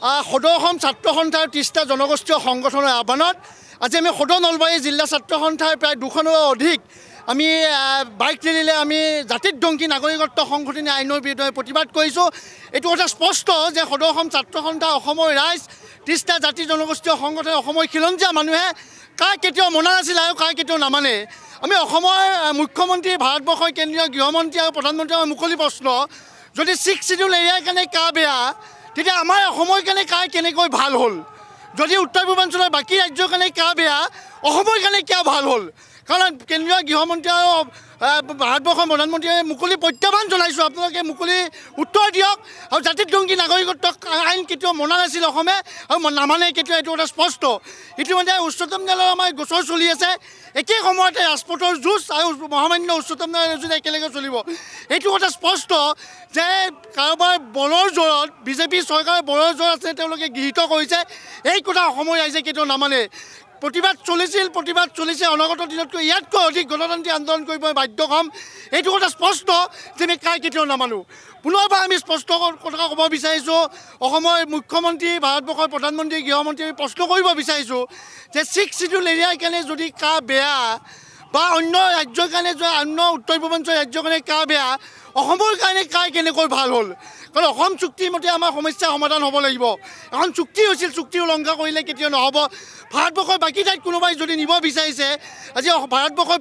সদৌ অসম ছাত্ৰ সন্থাৰ ৩০টা জনগোষ্ঠীয় সংগঠনৰ আহ্বানত আজি আমি সদৌ নলবাৰী জিলা ছাত্ৰ সন্থাৰ প্ৰায় ২০০ৰো অধিক আমি বাইক ৰেলীৰে আমি জাতিধ্বংসী নাগৰিকত্ব সংশোধনী আইনৰ বিৰুদ্ধে প্ৰতিবাদ কৰিছোঁ। এইটো কথা স্পষ্ট যে সদৌ অসম ছাত্ৰ সন্থা অসমৰ ৰাইজ ৩০টা জাতি জনগোষ্ঠীয় সংগঠনে অসমৰ খিলঞ্জীয়া মানুহে কাক কেতিয়াও মনা নাছিল আৰু কাক কেতিয়াও নামানে। আমি অসমৰ মুখ্যমন্ত্ৰী ভাৰতবৰ্ষৰ কেন্দ্ৰীয় গৃহমন্ত্ৰী আৰু প্ৰধানমন্ত্ৰীৰ মুকলি প্ৰশ্ন যদি 6 শিডিউল এৰিয়াৰ কাৰণে কা বেয়া তেতিয়া আমাৰ অসমৰ কাৰণে কা কেনেকৈ ভাল হ'ল, যদি উত্তৰ পূৰ্বাঞ্চলৰ বাকী ৰাজ্যৰ কাৰণে কা বেয়া অসমৰ কাৰণে কিয় ভাল হ'ল। কাৰণ কেন্দ্ৰীয় গৃহমন্ত্ৰী আৰু ভাৰতবৰ্ষৰ প্ৰধানমন্ত্ৰীয়ে মুকলি প্ৰত্যাহ্বান জনাইছোঁ, আপোনালোকে মুকলি উত্তৰ দিয়ক। আৰু জাতিধ্বংসী নাগৰিকত্ব আইন কেতিয়াও মনা নাছিল অসমে আৰু নামানে কেতিয়াও, এইটো এটা স্পষ্ট। ইতিমধ্যে উচ্চতম ন্যায়ালয়ৰ আমাৰ গোচৰ চলি আছে, একে সময়তে ৰাজপথৰ যুঁজ আৰু মহামান্য উচ্চতম ন্যায়ালয়ৰ যুঁজ একেলগে চলিব। এইটো কথা স্পষ্ট যে কাৰোবাৰ বলৰ জোৰত বিজেপি চৰকাৰৰ বলৰ জোৰ আছে, তেওঁলোকে গৃহীত কৰিছে। এই কথা অসমৰ ৰাইজে কেতিয়াও নামানে। প্ৰতিবাদ চলিছে অনাগত দিনতকৈ ইয়াতকৈ অধিক গণতান্ত্ৰিক আন্দোলন কৰিব বাধ্য হ'ম। এইটো কথা স্পষ্ট যে আমি কাই কেতিয়াও নামানো। পুনৰবাৰ আমি স্পষ্ট কথা ক'ব বিচাৰিছোঁ, অসমৰ মুখ্যমন্ত্ৰী ভাৰতবৰ্ষৰ প্ৰধানমন্ত্ৰী গৃহমন্ত্ৰী প্ৰশ্ন কৰিব বিচাৰিছোঁ যে 6 শিডিউল এৰিয়াৰ কাৰণে যদি কা বেয়া বা অন্য ৰাজ্যৰ কাৰণে অন্য উত্তৰ পূৰ্বাঞ্চল ৰাজ্যৰ কাৰণে কা বেয়া অসমৰ কাৰণে কা কেনেকৈ ভাল হ'ল। কাৰণ অসম চুক্তিৰ মতে আমাৰ সমস্যা সমাধান হ'ব লাগিব। এখন চুক্তি হৈছিল, চুক্তি উলংঘা কৰিলে কেতিয়াও নহ'ব। ভাৰতবৰ্ষৰ বাকী ঠাইত কোনোবাই যদি নিব বিচাৰিছে, আজি ভাৰতবৰ্ষৰ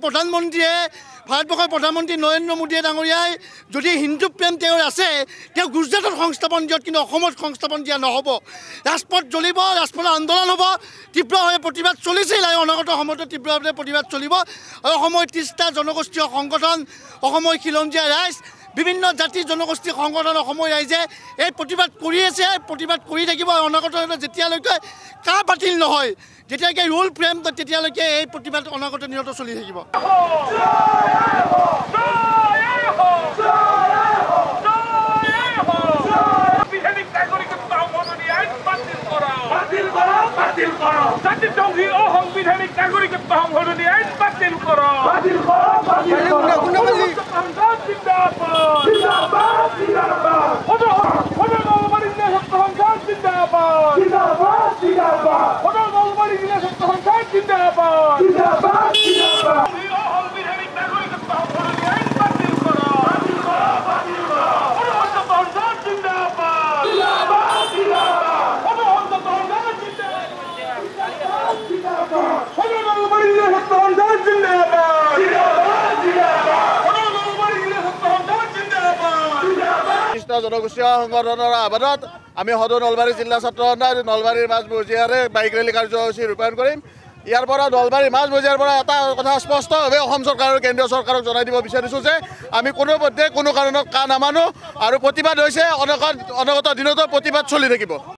প্ৰধানমন্ত্ৰী নৰেন্দ্ৰ মোদী ডাঙৰীয়াই যদি হিন্দু প্ৰেম তেওঁৰ আছে, তেওঁ গুজৰাটত সংস্থাপন দিয়ক, কিন্তু অসমত সংস্থাপন দিয়া নহ'ব। ৰাজপথ জ্বলিব, ৰাজপথৰ আন্দোলন হ'ব, তীব্ৰভাৱে প্ৰতিবাদ চলিছিল আৰু অনাগত সময়তো তীব্ৰভাৱে প্ৰতিবাদ চলিব। আৰু অসমৰ 30টা জনগোষ্ঠীয় সংগঠন, অসমৰ খিলঞ্জীয়া ৰাইজ, বিভিন্ন জাতি জনগোষ্ঠীৰ সংগঠন অসমৰ ৰাইজে এই প্ৰতিবাদ কৰি আছে, প্ৰতিবাদ কৰি থাকিব। আৰু অনাগত যেতিয়ালৈকে কা বাতিল নহয়, যেতিয়ালৈকে ৰুল ফ্ৰেম, তেতিয়ালৈকে এই প্ৰতিবাদ অনাগত দিনতো চলি থাকিব। জাতিধ্বংসী অসাংবিধানিক নাগৰিকত্ব সংশোধনী আইন বাতিল কৰক। জনগোষ্ঠীয় সংগঠনৰ আহ্বানত আমি সদৌ নলবাৰী জিলা ছাত্ৰ সন্থা নলবাৰীৰ মাজমজিয়াৰে বাইক ৰেলী কাৰ্যসূচী ৰূপায়ণ কৰিম। ইয়াৰ পৰা নলবাৰীৰ মাজমজিয়াৰ পৰা এটা কথা স্পষ্টভাৱে অসম চৰকাৰ আৰু কেন্দ্ৰীয় চৰকাৰক জনাই দিব বিচাৰিছোঁ যে আমি কোনোপধ্যে কোনো কাৰণত কা নামানো আৰু প্ৰতিবাদ হৈছে অনাগত দিনতো প্ৰতিবাদ চলি থাকিব।